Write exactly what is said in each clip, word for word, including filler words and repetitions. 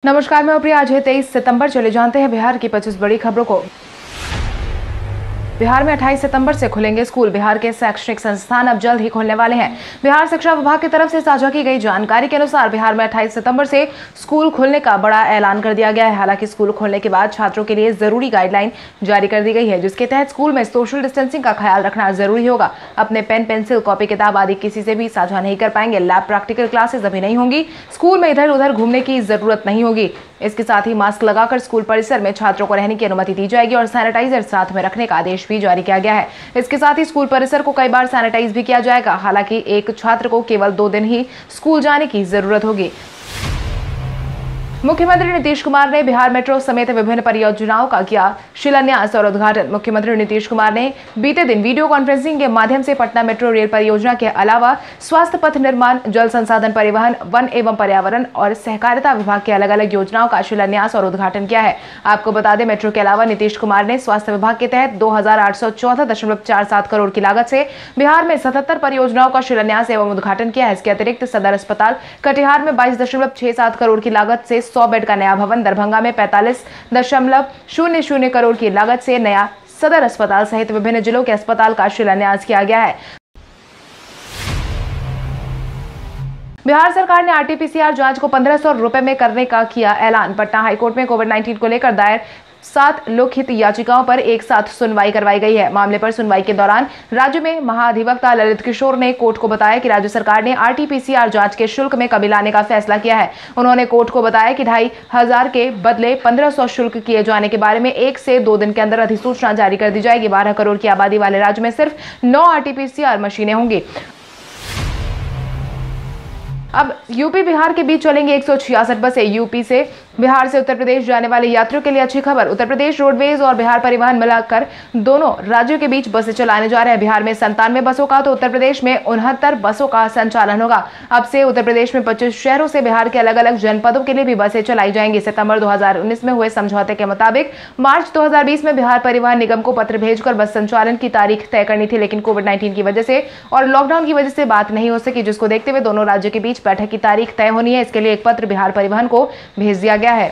नमस्कार, मैं प्रिया। आज है तेईस सितंबर। चले जानते हैं बिहार की पच्चीस बड़ी खबरों को। बिहार में अट्ठाईस सितंबर से खुलेंगे स्कूल। बिहार के शैक्षणिक संस्थान अब जल्द ही खुलने वाले हैं। बिहार शिक्षा विभाग की तरफ से साझा की गई जानकारी के अनुसार बिहार में अट्ठाईस सितंबर से स्कूल खुलने का बड़ा ऐलान कर दिया गया है। हालांकि स्कूल खुलने के बाद छात्रों के लिए जरूरी गाइडलाइन जारी कर दी गई है, जिसके तहत स्कूल में सोशल डिस्टेंसिंग का ख्याल रखना जरूरी होगा। अपने पेन, पेंसिल, कॉपी, किताब आदि किसी से भी साझा नहीं कर पाएंगे। लैब प्रैक्टिकल क्लासेस अभी नहीं होंगी। स्कूल में इधर उधर घूमने की जरूरत नहीं होगी। इसके साथ ही मास्क लगाकर स्कूल परिसर में छात्रों को रहने की अनुमति दी जाएगी और सैनिटाइजर साथ में रखने का आदेश भी जारी किया गया है। इसके साथ ही स्कूल परिसर को कई बार सैनिटाइज भी किया जाएगा। हालांकि एक छात्र को केवल दो दिन ही स्कूल जाने की जरूरत होगी। मुख्यमंत्री नीतीश कुमार ने बिहार मेट्रो समेत विभिन्न परियोजनाओं का किया शिलान्यास और उद्घाटन। मुख्यमंत्री नीतीश कुमार ने बीते दिन वीडियो कॉन्फ्रेंसिंग के माध्यम से पटना मेट्रो रेल परियोजना के अलावा स्वास्थ्य, पथ निर्माण, जल संसाधन, परिवहन, वन एवं पर्यावरण और सहकारिता विभाग के अलग अलग योजनाओं का शिलान्यास और उद्घाटन किया है। आपको बता दें, मेट्रो के अलावा नीतीश कुमार ने स्वास्थ्य विभाग के तहत दो हजार आठ सौ चौदह दशमलव चार सात करोड़ की लागत से बिहार में सतहत्तर परियोजनाओं का शिलान्यास एवं उद्घाटन किया है। इसके अतिरिक्त सदर अस्पताल कटिहार में बाईस दशमलव छह सात करोड़ की लागत से सौ बेड का नया भवन, दरभंगा में पैंतालीस दशमलव शून्य शून्य करोड़ की लागत से नया सदर अस्पताल सहित विभिन्न जिलों के अस्पताल का शिलान्यास किया गया है। बिहार सरकार ने आरटीपीसीआर जांच को पंद्रह सौ रुपए में करने का किया ऐलान। पटना हाईकोर्ट में कोविड उन्नीस को लेकर दायर सात लोकहित याचिकाओं पर एक साथ सुनवाई करवाई गई है। मामले पर सुनवाई के दौरान राज्य में महाधिवक्ता ललित किशोर ने कोर्ट को बताया कि राज्य सरकार ने आरटीपीसीआर जांच के शुल्क में कमी लाने का फैसला किया है। उन्होंने कोर्ट को बताया कि ढाई हजार के बदले पंद्रह सौ शुल्क किए जाने के बारे में एक से दो दिन के अंदर अधिसूचना जारी कर दी जाएगी। बारह करोड़ की आबादी वाले राज्य में सिर्फ नौ आरटीपीसीआर मशीनें होंगी। अब यूपी बिहार के बीच चलेंगे एक सौ छियासठ बसें। यूपी से बिहार से उत्तर प्रदेश जाने वाले यात्रियों के लिए अच्छी खबर। उत्तर प्रदेश रोडवेज और बिहार परिवहन मिलाकर दोनों राज्यों के बीच बसें चलाने जा रहे हैं। बिहार में संतानवे बसों का तो उत्तर प्रदेश में उनहत्तर बसों का संचालन होगा। अब से उत्तर प्रदेश में पच्चीस शहरों से बिहार के अलग अलग जनपदों के लिए भी बसें चलाई जाएंगी। सितंबर दो हजार उन्नीस में हुए समझौते के मुताबिक मार्च दो हजार बीस में बिहार परिवहन निगम को पत्र भेजकर बस संचालन की तारीख तय करनी थी, लेकिन कोविड उन्नीस की वजह से और लॉकडाउन की वजह से बात नहीं हो सकी, जिसको देखते हुए दोनों राज्यों के बीच बैठक की तारीख तय होनी है। इसके लिए एक पत्र बिहार परिवहन को भेज दिया गया है।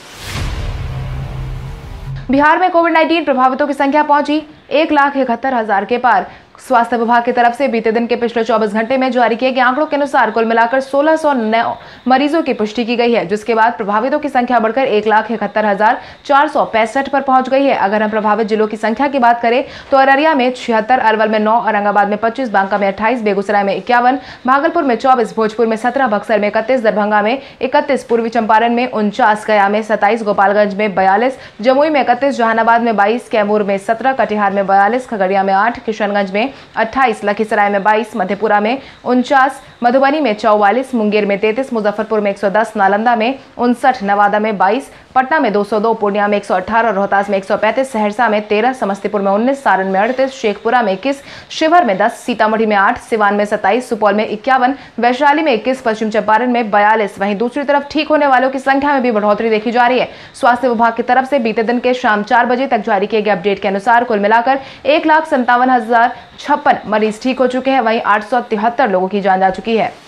बिहार में कोविड उन्नीस प्रभावितों की संख्या पहुंची एक लाख इकहत्तर हजार के पार। स्वास्थ्य विभाग की तरफ से बीते दिन के पिछले चौबीस घंटे में जारी किए गए आंकड़ों के अनुसार कुल मिलाकर सोलह सौ नौ मरीजों की पुष्टि की गई है, जिसके बाद प्रभावितों की संख्या बढ़कर एक लाख इकहत्तर हजार चार सौ पैंसठ पर पहुंच गई है। अगर हम प्रभावित जिलों की संख्या की बात करें तो अररिया में छिहत्तर, अरवल में नौ, औरंगाबाद में पच्चीस, बांका में अट्ठाईस, बेगूसराय में इक्यावन, भागलपुर में चौबीस, भोजपुर में सत्रह, बक्सर में इकतीस, दरभंगा में इकतीस, पूर्वी चंपारण में उनचास, गया में सत्ताईस, गोपालगंज में बयालीस, जमुई में इकतीस, जहानाबाद में बाईस, कैमूर में सत्रह, कटिहार में बयालीस, खगड़िया में आठ, किशनगंज में अट्ठाईस, लखीसराय में बाईस, मधेपुरा में उनचास, मधुबनी में चौवालीस, मुंगेर में तैंतीस, मुजफ्फरपुर में एक सौ दस, नालंदा में उनसठ, नवादा में बाईस, पटना में दो सौ दो, पूर्णिया में एक सौ अठारह, रोहतास में एक सौ पैंतीस, सहरसा में तेरह, समस्तीपुर में उन्नीस, सारण में अड़तीस, शेखपुरा में इक्कीस, शिवहर में दस, सीतामढ़ी में आठ, सिवान में सत्ताईस, सुपौल में इक्यावन, वैशाली में इक्कीस, पश्चिम चंपारण में बयालीस। वहीं दूसरी तरफ ठीक होने वालों की संख्या में भी बढ़ोतरी देखी जा रही है। स्वास्थ्य विभाग की तरफ से बीते दिन के शाम चार बजे तक जारी किए गए अपडेट के अनुसार कुल मिलाकर एक लाख संतावन हजार छप्पन मरीज ठीक हो चुके हैं। वहीं आठ सौ तिहत्तर लोगों की जान जा चुकी है।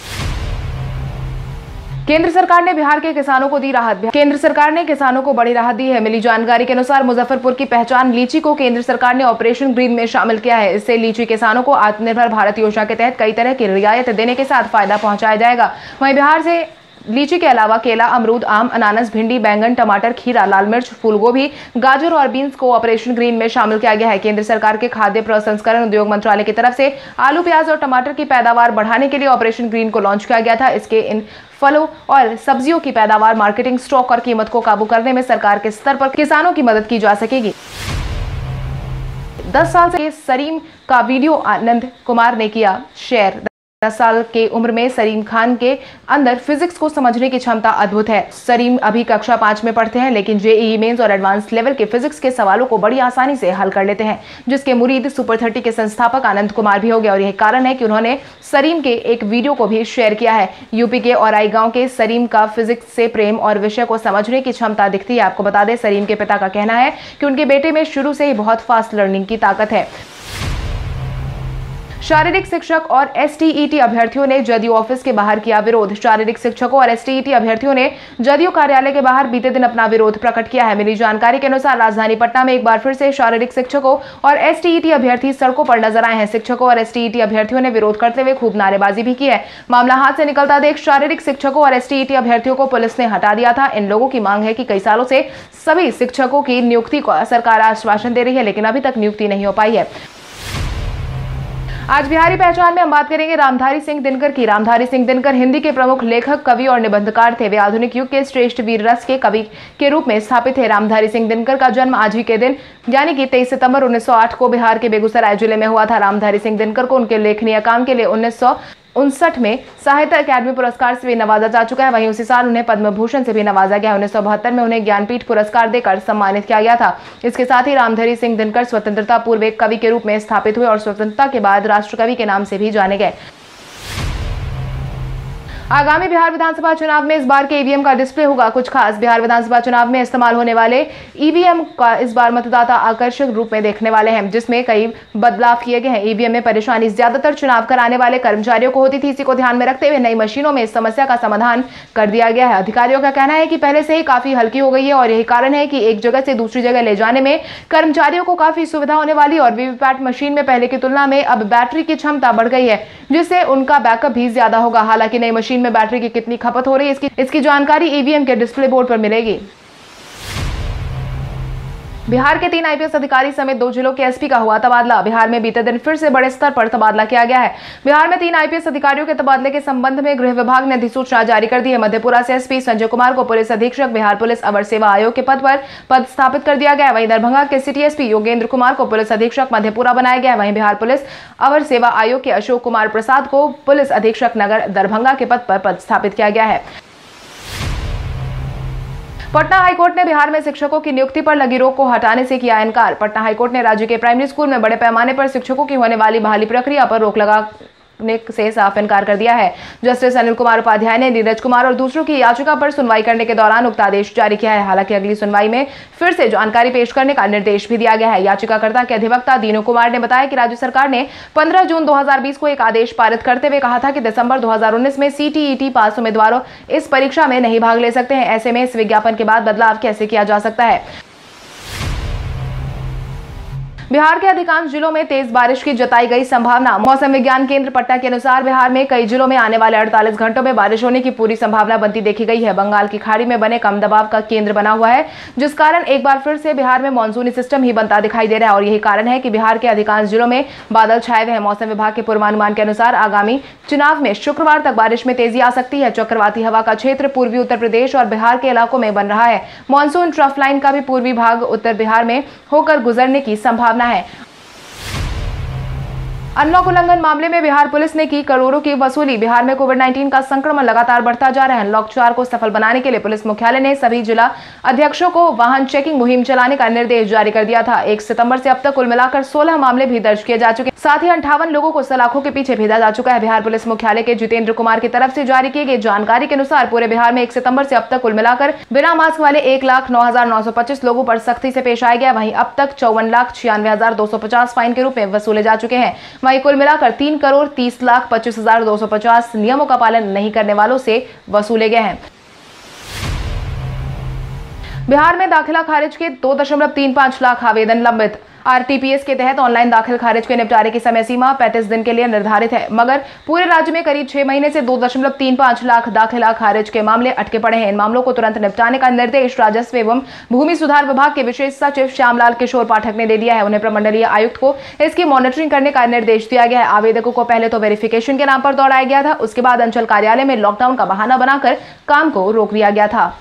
केंद्र सरकार ने बिहार के किसानों को दी राहत। केंद्र सरकार ने किसानों को बड़ी राहत दी है। मिली जानकारी के अनुसार मुजफ्फरपुर की पहचान लीची को केंद्र सरकार ने ऑपरेशन ग्रीन में शामिल किया है। इससे लीची किसानों को आत्मनिर्भर भारत योजना के तहत कई तरह की रियायत देने के साथ फायदा पहुंचाया जाएगा। वहीं बिहार से लीची के अलावा केला, अमरूद, आम, अनानास, भिंडी, बैंगन, टमाटर, खीरा, लाल मिर्च, फूलगोभी, गाजर और बीन्स को ऑपरेशन ग्रीन में शामिल किया गया है। केंद्र सरकार के खाद्य प्रसंस्करण उद्योग मंत्रालय की तरफ से आलू, प्याज और टमाटर की पैदावार बढ़ाने के लिए ऑपरेशन ग्रीन को लॉन्च किया गया था। इसके इन फलों और सब्जियों की पैदावार, मार्केटिंग, स्टॉक और कीमत को काबू करने में सरकार के स्तर पर किसानों की मदद की जा सकेगी। दस साल से सरीम का वीडियो आनंद कुमार ने किया शेयर। दस साल के उम्र में सरीम खान के अंदर फिजिक्स को समझने की क्षमता अद्भुत है। सरीम अभी कक्षा पांच में पढ़ते हैं, लेकिन जेईई मेंस और एडवांस लेवल के फिजिक्स के सवालों को बड़ी आसानी से हल कर लेते हैं, जिसके मुरीद सुपर थर्टी के संस्थापक आनंद कुमार भी हो गए। और यही कारण है कि उन्होंने सरीम के एक वीडियो को भी शेयर किया है। यूपी के औराई गांव के सरीम का फिजिक्स से प्रेम और विषय को समझने की क्षमता दिखती है। आपको बता दें, सरीम के पिता का कहना है कि उनके बेटे में शुरू से ही बहुत फास्ट लर्निंग की ताकत है। शारीरिक शिक्षक और एसटीईटी अभ्यर्थियों ने जदयू ऑफिस के बाहर किया विरोध। शारीरिक शिक्षकों और एसटीईटी अभ्यर्थियों ने जदयू कार्यालय के बाहर बीते दिन अपना विरोध प्रकट किया है। मिली जानकारी के अनुसार राजधानी पटना में एक बार फिर से शारीरिक शिक्षकों और एसटीईटी अभ्यर्थी सड़कों पर नजर आए हैं। शिक्षकों और एसटीईटी अभ्यर्थियों ने विरोध करते हुए खूब नारेबाजी भी की है। मामला हाथ से निकलता देख शारीरिक शिक्षकों और एसटीईटी अभ्यर्थियों को पुलिस ने हटा दिया था। इन लोगों की मांग है कि कई सालों से सभी शिक्षकों की नियुक्ति को सरकार आश्वासन दे रही है, लेकिन अभी तक नियुक्ति नहीं हो पाई है। आज बिहारी पहचान में हम बात करेंगे रामधारी सिंह दिनकर की। रामधारी सिंह दिनकर हिंदी के प्रमुख लेखक, कवि और निबंधकार थे। वे आधुनिक युग के श्रेष्ठ वीर रस के कवि के रूप में स्थापित थे। रामधारी सिंह दिनकर का जन्म आज ही के दिन यानी कि तेईस सितंबर उन्नीस सौ आठ को बिहार के बेगूसराय जिले में हुआ था। रामधारी सिंह दिनकर को उनके लेखनीय काम के लिए उन्नीस सौ उनसठ में साहित्य अकादमी पुरस्कार से भी नवाजा जा चुका है। वहीं उसी साल उन्हें पद्म भूषण से भी नवाजा गया। उन्नीस सौ बहत्तर में उन्हें ज्ञानपीठ पुरस्कार देकर सम्मानित किया गया था। इसके साथ ही रामधारी सिंह दिनकर स्वतंत्रता पूर्व एक कवि के रूप में स्थापित हुए और स्वतंत्रता के बाद राष्ट्रकवि के नाम से भी जाने गए। आगामी बिहार विधानसभा चुनाव में इस बार के ईवीएम का डिस्प्ले होगा कुछ खास। बिहार विधानसभा चुनाव में इस्तेमाल होने वाले ईवीएम का इस बार मतदाता आकर्षक रूप में देखने वाले हैं, जिसमें कई बदलाव किए गए हैं। ईवीएम में परेशानी ज्यादातर चुनाव कराने वाले कर्मचारियों को होती थी। इसी को ध्यान में रखते हुए नई मशीनों में इस समस्या का समाधान कर दिया गया है। अधिकारियों का कहना है कि पहले से ही काफी हल्की हो गई है और यही कारण है कि एक जगह से दूसरी जगह ले जाने में कर्मचारियों को काफी सुविधा होने वाली। और वीवीपैट मशीन में पहले की तुलना में अब बैटरी की क्षमता बढ़ गई है, जिससे उनका बैकअप भी ज्यादा होगा। हालांकि नई मशीन में बैटरी की कितनी खपत हो रही है इसकी इसकी जानकारी ईवीएम के डिस्प्ले बोर्ड पर मिलेगी। बिहार के तीन आईपीएस अधिकारी समेत दो जिलों के एसपी का हुआ तबादला। बिहार में बीते दिन फिर से बड़े स्तर पर तबादला किया गया है। बिहार में तीन आईपीएस अधिकारियों के तबादले के संबंध में गृह विभाग ने अधिसूचना जारी कर दी है। मधेपुरा से एसपी संजय कुमार को पुलिस अधीक्षक बिहार पुलिस अवर सेवा आयोग के पद पर पद स्थापित कर दिया गया है। वहीं दरभंगा के सिटी एसपी योगेंद्र कुमार को पुलिस अधीक्षक मधेपुरा बनाया गया है। वहीं बिहार पुलिस अवर सेवा आयोग के अशोक कुमार प्रसाद को पुलिस अधीक्षक नगर दरभंगा के पद पर पद स्थापित किया गया है। पटना हाईकोर्ट ने बिहार में शिक्षकों की नियुक्ति पर लगी रोक को हटाने से किया इनकार। पटना हाईकोर्ट ने राज्य के प्राइमरी स्कूल में बड़े पैमाने पर शिक्षकों की होने वाली बहाली प्रक्रिया पर रोक लगा ने से साफ इनकार कर दिया है। जस्टिस अनिल कुमार उपाध्याय ने नीरज कुमार और दूसरों की याचिका पर सुनवाई करने के दौरान उक्त आदेश जारी किया है। हालांकि अगली सुनवाई में फिर से जानकारी पेश करने का निर्देश भी दिया गया है। याचिकाकर्ता के अधिवक्ता दीनू कुमार ने बताया कि राज्य सरकार ने पंद्रह जून दो हज़ार बीस को एक आदेश पारित करते हुए कहा था कि दिसंबर दो हज़ार उन्नीस में सीटीईटी पास उम्मीदवारों इस परीक्षा में नहीं भाग ले सकते हैं। ऐसे में इस विज्ञापन के बाद बदलाव कैसे किया जा सकता है। बिहार के अधिकांश जिलों में तेज बारिश की जताई गई संभावना। मौसम विज्ञान केंद्र पटना के अनुसार बिहार में कई जिलों में आने वाले अड़तालीस घंटों में बारिश होने की पूरी संभावना बनती देखी गई है। बंगाल की खाड़ी में बने कम दबाव का केंद्र बना हुआ है, जिस कारण एक बार फिर से बिहार में मानसूनी सिस्टम ही बनता दिखाई दे रहा है और यही कारण है कि बिहार के अधिकांश जिलों में बादल छाए हुए हैं। मौसम विभाग के पूर्वानुमान के अनुसार आगामी चुनाव में शुक्रवार तक बारिश में तेजी आ सकती है। चक्रवाती हवा का क्षेत्र पूर्वी उत्तर प्रदेश और बिहार के इलाकों में बन रहा है। मानसून ट्रफ लाइन का भी पूर्वी भाग उत्तर बिहार में होकर गुजरने की संभावना है। अनलॉक उल्लंघन मामले में बिहार पुलिस ने की करोड़ों की वसूली। बिहार में कोविड उन्नीस का संक्रमण लगातार बढ़ता जा रहा है। अनलॉक चार को सफल बनाने के लिए पुलिस मुख्यालय ने सभी जिला अध्यक्षों को वाहन चेकिंग मुहिम चलाने का निर्देश जारी कर दिया था। एक सितंबर से अब तक कुल मिलाकर सोलह मामले भी दर्ज किए जा चुके हैं। साथ ही अंठावन लोगों को सलाखों के पीछे भेजा जा चुका है। बिहार पुलिस मुख्यालय के जितेंद्र कुमार की तरफ से जारी की गई जानकारी के अनुसार पूरे बिहार में एक सितंबर से अब तक कुल मिलाकर बिना मास्क वाले एक लाख नौ हजार नौ सौ पच्चीस लोगों पर सख्ती से पेश आया गया। वहीं अब तक चौवन लाख छियानवे हजार दो सौ पचास फाइन के रूप में वसूले जा चुके हैं। वहीं कुल मिलाकर तीन करोड़ तीस लाख पच्चीस हजार दो सौ पचास नियमों का पालन नहीं करने वालों से वसूले गए हैं। बिहार में दाखिला खारिज के दो दशमलव तीन पांच लाख आवेदन लंबित। आरटीपीएस के तहत ऑनलाइन दाखिल खारिज के निपटारे की समय सीमा पैंतीस दिन के लिए निर्धारित है, मगर पूरे राज्य में करीब छह महीने से दो दशमलव तीन पांच लाख दाखिला खारिज के मामले अटके पड़े हैं। इन मामलों को तुरंत निपटाने का निर्देश राजस्व एवं भूमि सुधार विभाग के विशेष सचिव श्यामलाल किशोर पाठक ने दे दिया है। उन्हें प्रमंडलीय आयुक्त को इसकी मॉनिटरिंग करने का निर्देश दिया गया है। आवेदकों को पहले तो वेरिफिकेशन के नाम पर दौड़ाया गया था, उसके बाद अंचल कार्यालय में लॉकडाउन का बहाना बनाकर काम को रोक दिया गया था।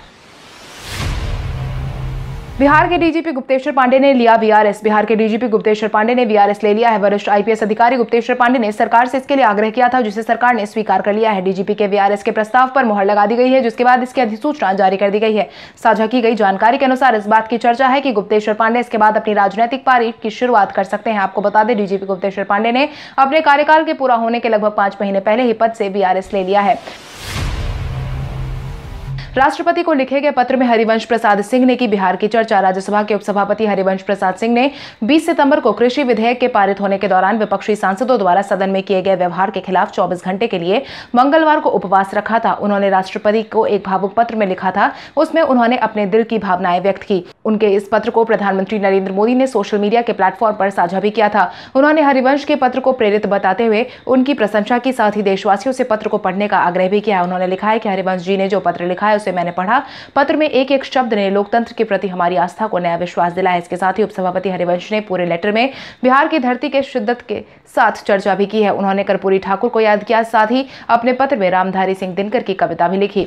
बिहार के डीजीपी गुप्तेश्वर पांडे ने लिया वीआरएस। बिहार के डीजीपी गुप्तेश्वर पांडे ने वीआरएस ले लिया है। वरिष्ठ आईपीएस अधिकारी गुप्तेश्वर पांडे ने सरकार से इसके लिए आग्रह किया था, जिसे सरकार ने स्वीकार कर लिया है। डीजीपी के वीआरएस के प्रस्ताव पर मुहर लगा दी गई है, जिसके बाद इसकी अधिसूचना जारी कर दी गई है। साझा की गई जानकारी के अनुसार इस बात की चर्चा है कि गुप्तेश्वर पांडे इसके बाद अपनी राजनीतिक पारी की शुरुआत कर सकते हैं। आपको बता दें, डीजीपी गुप्तेश्वर पांडे ने अपने कार्यकाल के पूरा होने के लगभग पांच महीने पहले ही पद से वीआरएस ले लिया है। राष्ट्रपति को लिखे गए पत्र में हरिवंश प्रसाद सिंह ने की बिहार की चर्चा। राज्यसभा के उपसभापति हरिवंश प्रसाद सिंह ने बीस सितंबर को कृषि विधेयक के पारित होने के दौरान विपक्षी सांसदों द्वारा सदन में किए गए व्यवहार के खिलाफ चौबीस घंटे के लिए मंगलवार को उपवास रखा था। उन्होंने राष्ट्रपति को एक भावुक पत्र में लिखा था। उसमें उन्होंने अपने दिल की भावनाएं व्यक्त की। उनके इस पत्र को प्रधानमंत्री नरेंद्र मोदी ने सोशल मीडिया के प्लेटफॉर्म पर साझा भी किया था। उन्होंने हरिवंश के पत्र को प्रेरित बताते हुए उनकी प्रशंसा की, साथ ही देशवासियों से पत्र को पढ़ने का आग्रह भी किया। उन्होंने लिखा है कि हरिवंश जी ने जो पत्र लिखा है उसे मैंने पढ़ा। पत्र में एक एक शब्द ने लोकतंत्र के प्रति हमारी आस्था को नया विश्वास दिलाया। इसके साथ ही उपसभापति हरिवंश ने पूरे लेटर में बिहार की धरती के शिद्दत के साथ चर्चा भी की है। उन्होंने कर्पूरी ठाकुर को याद किया, साथ ही अपने पत्र में रामधारी सिंह दिनकर की कविता भी लिखी।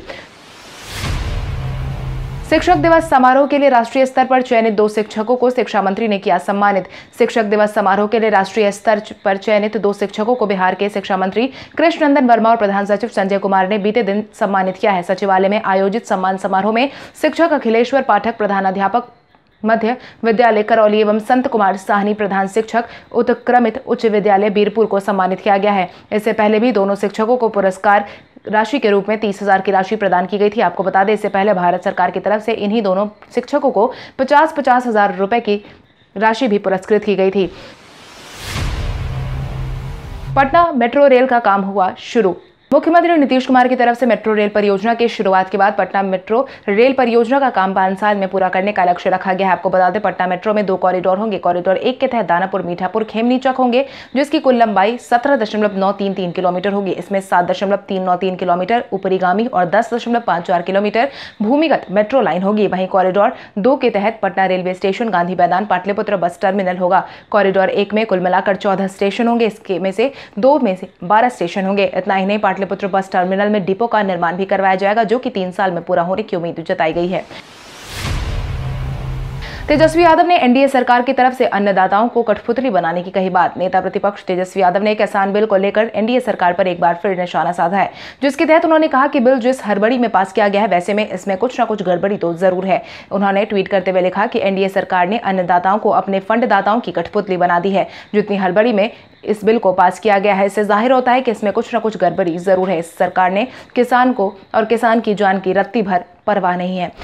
शिक्षक दिवस समारोह के लिए राष्ट्रीय स्तर पर चयनित दो शिक्षकों को शिक्षा मंत्री ने किया सम्मानित। शिक्षक दिवस समारोह के लिए राष्ट्रीय स्तर पर चयनित दो शिक्षकों को बिहार के शिक्षा मंत्री कृष्ण नंदन वर्मा और प्रधान सचिव संजय कुमार ने बीते दिन सम्मानित किया है। सचिवालय में आयोजित सम्मान समारोह में शिक्षक अखिलेश्वर पाठक, प्रधानाध्यापक मध्य विद्यालय करौली एवं संत कुमार साहनी, प्रधान शिक्षक उत्क्रमित उच्च विद्यालय बीरपुर को सम्मानित किया गया है। इससे पहले भी दोनों शिक्षकों को पुरस्कार राशि के रूप में तीस हजार की राशि प्रदान की गई थी। आपको बता दें, इससे पहले भारत सरकार की तरफ से इन्हीं दोनों शिक्षकों को पचास पचास हजार रुपए की राशि भी पुरस्कृत की गई थी। पटना मेट्रो रेल का काम हुआ शुरू। मुख्यमंत्री नीतीश कुमार की तरफ से मेट्रो रेल परियोजना की शुरुआत के बाद पटना मेट्रो रेल परियोजना का काम पाँच साल में पूरा करने का लक्ष्य रखा गया है। आपको बता दें, पटना मेट्रो में दो कॉरिडोर होंगे। कॉरिडोर एक के तहत दानापुर, मीठापुर, खेमनीचक होंगे, जिसकी कुल लंबाई सत्रह दशमलव नौ तीन तीन किलोमीटर होगी। इसमें सात दशमलव तीन नौ तीन किलोमीटर ऊपरीगामी और दस दशमलव पाँच चार किलोमीटर भूमिगत मेट्रो लाइन होगी। वहीं कॉरिडोर दो के तहत पटना रेलवे स्टेशन, गांधी मैदान, पाटलिपुत्र बस टर्मिनल होगा। कॉरिडोर एक में कुल मिलाकर चौदह स्टेशन होंगे। इसके में से दो में से बारह स्टेशन होंगे। इतना ही नहीं, पाटलिपुत्र बस टर्मिनल में डिपो का निर्माण भी करवाया जाएगा, जो कि तीन साल में पूरा होने की उम्मीद जताई गई है। तेजस्वी यादव ने एनडीए सरकार की तरफ से अन्नदाताओं को कठपुतली बनाने की कही बात। नेता प्रतिपक्ष तेजस्वी यादव ने किसान बिल को लेकर एनडीए सरकार पर एक बार फिर निशाना साधा है, जिसके तहत उन्होंने कहा कि बिल जिस हड़बड़ी में पास किया गया है, वैसे में इसमें कुछ न कुछ गड़बड़ी तो जरूर है। उन्होंने ट्वीट करते हुए लिखा कि एनडीए सरकार ने अन्नदाताओं को अपने फंडदाताओं की कठपुतली बना दी है। जितनी हड़बड़ी में इस बिल को पास किया गया है, इससे जाहिर होता है कि इसमें कुछ न कुछ गड़बड़ी जरूर है। इस सरकार ने किसान को और किसान की जान की रत्ती भर परवाह नहीं है।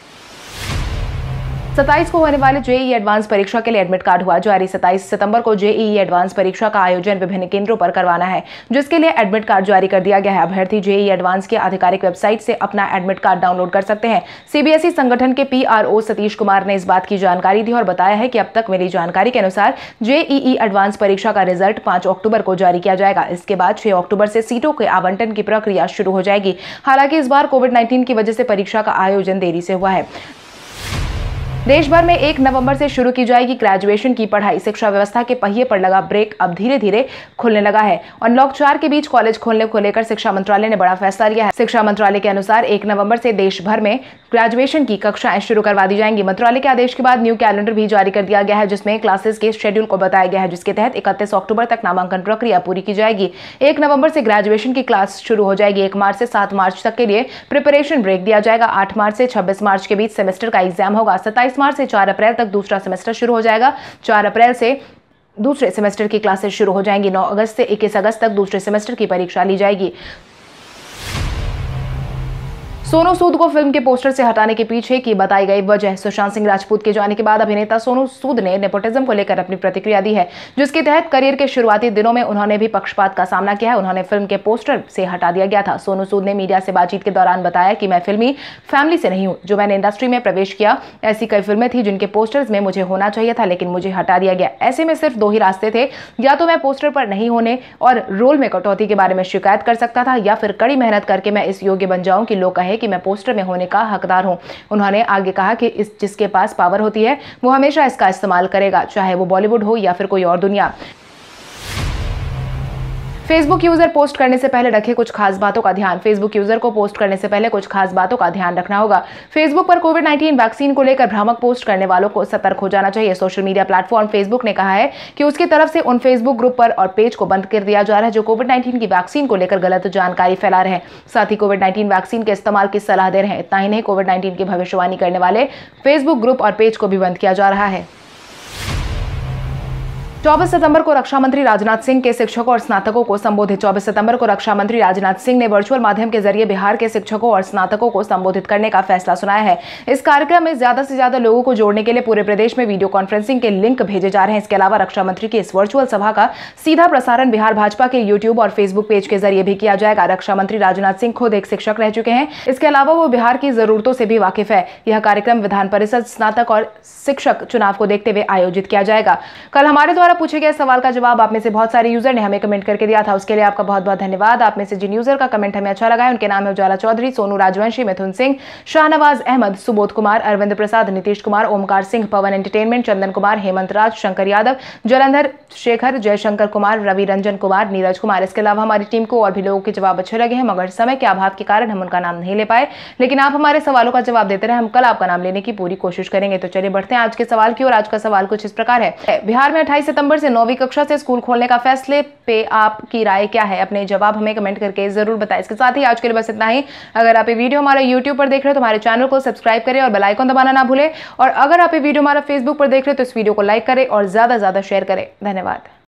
सत्ताईस को होने वाले जेईई एडवांस परीक्षा के लिए एडमिट कार्ड हुआ जारी। सत्ताईस सितंबर को जेईई एडवांस परीक्षा का आयोजन विभिन्न केंद्रों पर करवाना है, जिसके लिए एडमिट कार्ड जारी कर दिया गया है। अभ्यर्थी जेईई एडवांस की आधिकारिक वेबसाइट से अपना एडमिट कार्ड डाउनलोड कर सकते हैं। सीबीएसई संगठन के पीआरओ सतीश कुमार ने इस बात की जानकारी दी और बताया है कि अब तक मिली जानकारी के अनुसार जेईई एडवांस परीक्षा का रिजल्ट पांच अक्टूबर को जारी किया जाएगा। इसके बाद छह अक्टूबर से सीटों के आवंटन की प्रक्रिया शुरू हो जाएगी। हालांकि इस बार कोविड नाइन्टीन की वजह से परीक्षा का आयोजन देरी से हुआ है। देश भर में एक नवंबर से शुरू की जाएगी ग्रेजुएशन की पढ़ाई। शिक्षा व्यवस्था के पहिए पर लगा ब्रेक अब धीरे धीरे खुलने लगा है। अनलॉक चार के बीच कॉलेज खोलने को लेकर शिक्षा मंत्रालय ने बड़ा फैसला लिया है। शिक्षा मंत्रालय के अनुसार एक नवंबर से देश भर में ग्रेजुएशन की कक्षाएं शुरू करवा दी जाएंगी। मंत्रालय के आदेश के बाद न्यू कैलेंडर भी जारी कर दिया गया है, जिसमें क्लासेस के शेड्यूल को बताया गया है, जिसके तहत इकतीस अक्टूबर तक नामांकन प्रक्रिया पूरी की जाएगी। एक नवंबर से ग्रेजुएशन की क्लास शुरू हो जाएगी। एक मार्च से सात मार्च तक के लिए प्रिपरेशन ब्रेक दिया जाएगा। आठ मार्च से छब्बीस मार्च के बीच सेमेस्टर का एग्जाम होगा। सत्ताईस मार्च से चार अप्रैल तक दूसरा सेमेस्टर शुरू हो जाएगा। चार अप्रैल से दूसरे सेमेस्टर की क्लासेस शुरू हो जाएंगी। नौ अगस्त से इक्कीस अगस्त तक दूसरे सेमेस्टर की परीक्षा ली जाएगी। सोनू सूद को फिल्म के पोस्टर से हटाने के पीछे की बताई गई वजह। सुशांत सिंह राजपूत के जाने के बाद अभिनेता सोनू सूद ने नेपोटिज्म को लेकर अपनी प्रतिक्रिया दी है, जिसके तहत करियर के शुरुआती दिनों में उन्होंने भी पक्षपात का सामना किया है। उन्होंने फिल्म के पोस्टर से हटा दिया गया था। सोनू सूद ने मीडिया से बातचीत के दौरान बताया कि मैं फिल्मी फैमिली से नहीं हूं। जो मैंने इंडस्ट्री में प्रवेश किया, ऐसी कई फिल्में थी जिनके पोस्टर्स में मुझे होना चाहिए था, लेकिन मुझे हटा दिया गया। ऐसे में सिर्फ दो ही रास्ते थे, या तो मैं पोस्टर पर नहीं होने और रोल में कटौती के बारे में शिकायत कर सकता था, या फिर कड़ी मेहनत करके मैं इस योग्य बन जाऊं कि लोग कहे कि मैं पोस्टर में होने का हकदार हूं। उन्होंने आगे कहा कि इस जिसके पास पावर होती है वो हमेशा इसका इस्तेमाल करेगा, चाहे वो बॉलीवुड हो या फिर कोई और दुनिया। फेसबुक यूजर पोस्ट करने से पहले रखे कुछ खास बातों का ध्यान। फेसबुक यूजर को पोस्ट करने से पहले कुछ खास बातों का ध्यान रखना होगा। फेसबुक पर कोविड नाइन्टीन वैक्सीन को लेकर भ्रामक पोस्ट करने वालों को सतर्क हो जाना चाहिए। सोशल मीडिया प्लेटफॉर्म फेसबुक ने कहा है कि उसकी तरफ से उन फेसबुक ग्रुप पर और पेज को बंद कर दिया जा रहा है जो कोविड नाइन्टीन की वैक्सीन को लेकर गलत जानकारी फैला रहे हैं, साथ ही कोविड नाइन्टीन वैक्सीन के इस्तेमाल की सलाह दे रहे हैं। इतना ही नहीं, कोविड नाइन्टीन की भविष्यवाणी करने वाले फेसबुक ग्रुप और पेज को भी बंद किया जा रहा है। चौबीस सितंबर को रक्षा मंत्री राजनाथ सिंह के शिक्षकों और स्नातकों को संबोधित चौबीस सितंबर को रक्षा मंत्री राजनाथ सिंह ने वर्चुअल माध्यम के जरिए बिहार के शिक्षकों और स्नातकों को संबोधित करने का फैसला सुनाया है। इस कार्यक्रम में ज्यादा से ज्यादा लोगों को जोड़ने के लिए पूरे प्रदेश में वीडियो कॉन्फ्रेंसिंग के लिंक भेजे जा रहे हैं। इसके अलावा रक्षा मंत्री की इस वर्चुअल सभा का सीधा प्रसारण बिहार भाजपा के यूट्यूब और फेसबुक पेज के जरिए भी किया जाएगा। रक्षा मंत्री राजनाथ सिंह खुद एक शिक्षक रह चुके हैं। इसके अलावा वो बिहार की जरूरतों से भी वाकिफ है। यह कार्यक्रम विधान परिषद स्नातक और शिक्षक चुनाव को देखते हुए आयोजित किया जाएगा। कल हमारे द्वारा पूछे गए सवाल का जवाब आप में से बहुत सारे यूजर ने हमें कमेंट करके दिया था, उसके लिए आपका बहुत बहुत धन्यवाद। आप में से जिन यूजर का कमेंट हमें अच्छा लगा है उनके नाम है उजाला चौधरी, सोनू राजवंशी, मिथुन सिंह, शाहनवाज अहमद, सुबोध कुमार, अरविंद प्रसाद, नीतीश कुमार, ओमकार सिंह, पवन एंटरटेनमेंट, चंदन कुमार, हेमंत राज, शंकर यादव, जलंधर शेखर, जयशंकर कुमार, रवि रंजन कुमार, नीरज कुमार। इसके अलावा हमारी टीम को और भी लोगों के जवाब अच्छे लगे हैं, मगर समय के अभाव के कारण हम उनका नाम नहीं ले पाए, लेकिन आप हमारे सवालों का जवाब देते रहे। हम कल आपका नाम लेने की पूरी कोशिश करेंगे। तो चलिए बढ़ते हैं आज के सवाल की ओर। आज का सवाल कुछ इस प्रकार है, बिहार में अट्ठाईस सितंबर से नौवीं कक्षा से स्कूल खोलने का फैसले पे आपकी राय क्या है? अपने जवाब हमें कमेंट करके जरूर बताएं। इसके साथ ही आज के लिए बस इतना ही। अगर आप ये वीडियो हमारे यूट्यूब पर देख रहे हो तो हमारे चैनल को सब्सक्राइब करें और बेल आइकन दबाना ना भूलें। और अगर आप ये वीडियो हमारा फेसबुक पर देख रहे हो तो इस वीडियो को लाइक करें और ज्यादा से ज्यादा शेयर करें। धन्यवाद।